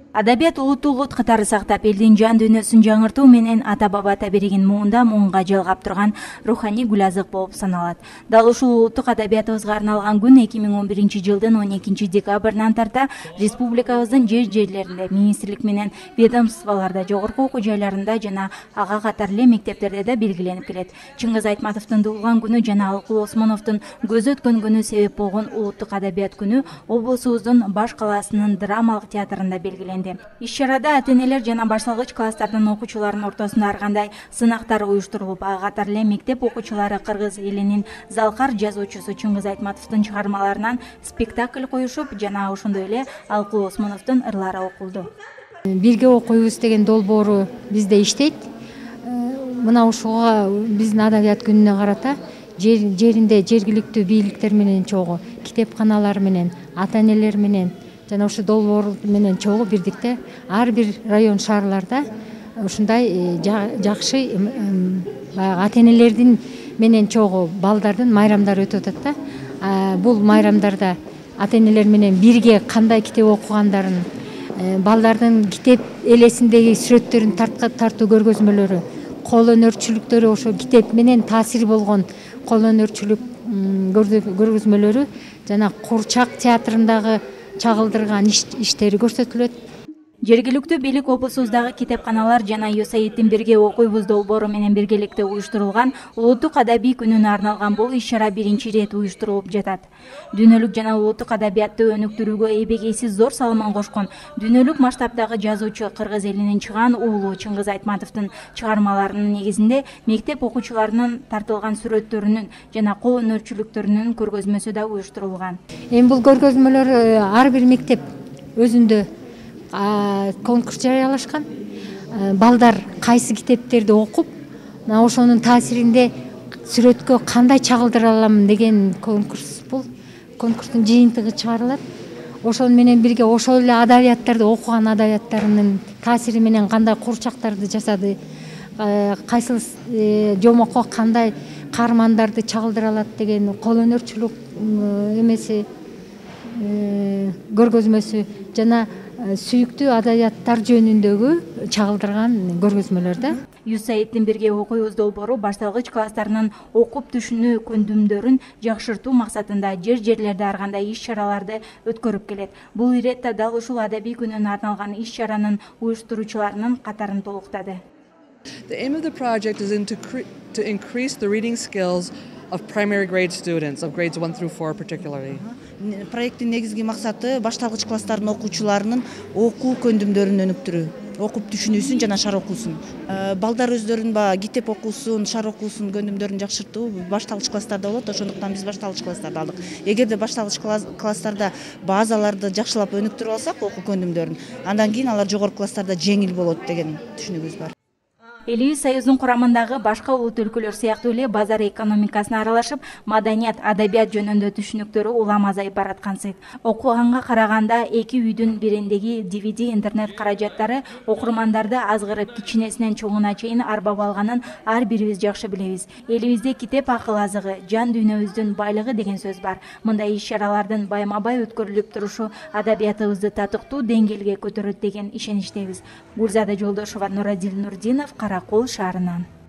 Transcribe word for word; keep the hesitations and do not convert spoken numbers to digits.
Адабият улуттуу улут катары сактап, элдин жан дүйнөсүн жаңыртуу менен ата баба табиригин муунда муунга жалгап турган руханий гүл азык болуп саналат. Дал ушул улуттук адабиятыбызга арналган күн эки миң он биринчи жылдын он экинчи декабрынан тарта республикабыздын жер жерлеринде, министрлик менен ведомстволордо, жогорку окуу жайларында жана ага катар эле мектептерде да белгиленип келет. Чыңгыз Айтматовдун туулган күнү жана Алкул Осмоновдун көз өткөн күнү себеп болгон улуттук адабият күнү облусубуздун баш калаасынын драмалык театрында белгиленди. Иш-чарада ата-энелер жана башталгыч класстардын окуучуларынын ортосунда ар кандай сынактар уюштурулуп, ага катар эле мектеп окуучулары кыргыз элинин залкар жазуучусу Чыңгыз Айтматовдун чыгармаларынан спектакль коюшуп, жана ошондой эле Алкул Осмоновдун ырлары окулду. Бирге окуйбуз деген долбоору бизде иштейт. Мына ушуга биздин адабият күнүнө карата жеринде жергиликтүү бийликтер менен чогуу, китепканалар менен, ата-энелер менен жана ошо долбоор менен чогуу бирдикте ар бир район шаарларда ушундай жакшы баягы ата-энелердин менен чогуу балдардын майрамдары өтүп атат да. Бул майрамдарда ата-энелер менен бирге кандай китеп окугандарын, балдардын китеп элесиндеги сүрөттөрүн тартуу көргөзмөлөрү, кол өнөрчүлүктөрү, ошо китеп менен таасир болгон кол өнөрчүлүк көргөзмөлөрү жана Курчак театрындагы чагылдырган иштери көрсөтүлөт. Жергиликтүү бийлик облусубуздагы китепканалар жана ЮСАИДтин бирге окуйбуз долбоору менен биргеликте уюштурулган улуттук адабий күнүнө арналган бул иш-чара биринчи ирет уюштурулуп жатат. Дүйнөлүк жана улуттук адабиятты өнүктүрүүгө эбегейсиз зор салымын кошкон дүйнөлүк масштабдагы жазуучу кыргыз элинин чыгаан уулу Чыңгыз Айтматовдун чыгармаларынын негизинде мектеп окуучуларынын тартылган сүрөттөрүнүн жана кол өнөрчүлүктөрүнүн көргөзмөсү да уюштурулган. Эми бул көргөзмөлөр ар бир мектеп өзүндө конкурс жарыялашкан. Балдар кайсы китептерди окуп, ошонун таасиринде сүрөткө кандай чагылдыра алам деген конкурс бул. Конкурстун жыйынтыгы чыгарылат. Ошону менен бирге ошол эле адабияттарды окуган адабияттарынын таасири менен кандай курчактарды жасады, кайсыл жомокко кандай каармандарды чагылдыра алат деген кол өнөрчүлүк эмеси көргөзмөсү жана сүйүктүү адабияттар жөнүндөгү чагылдырган көргөзмөлөр да. ЮСАИДтин бирге окуйбуз долбоору башталгыч класстарынын окуп түшүнүү көндүмдөрүн жакшыртуу максатында жер жерлерде ар кандай иш-чараларды өткөрүп келет. Бул иретте дал ушул адабий күнүнө арналган иш-чаранын уюштуруучуларынын катарын толуктады. The aim of the project is to, to increase the reading skills of primary grade students, of grades one through four particularly. Проекттин негизги максаты башталгыч класстардын окуучуларынын окуу көндүмдөрүн өнүктүрүү, окуп түшүнүүсүн жана шар окуусун. Балдар өздөрүнүн баягы китеп окуусун, шар окуусун көндүмдөрүн жакшыртуу башталгыч класстарда болот, ошондуктан биз башталгыч класстарды алдык. Эгерде башталгыч класстарда базаларды жакшылап өнүктүрүп алсак окуу көндүмдөрүн, андан кийин алар жогорку класстарда жеңил болот деген түшүнүгүбүз бар. Элибиз союздун курамындагы башка улут өлкөлөр сыяктуу эле базар экономикасына аралашып, маданият, адабият жөнүндө түшүнүктөрү улам азайып бараткансыйт. Окуганга караганда эки үйдүн бириндеги ди ви ди интернет каражаттары окурмандарды азгырып, кичинесинен чоңуна чейин арбап алганын ар бирибиз жакшы билебиз. Элибизде китеп акыл азыгы, жан дүйнөбүздүн байлыгы деген сөз бар. Мындай иш-чаралардын байма-бай өткөрүлүп турушу адабиятыбызды татыктуу деңгээлге көтөрөт деген ишеничтебиз. Гүлзада Жолдошева, Нурадил Нурдинов, Каракол шаарынан.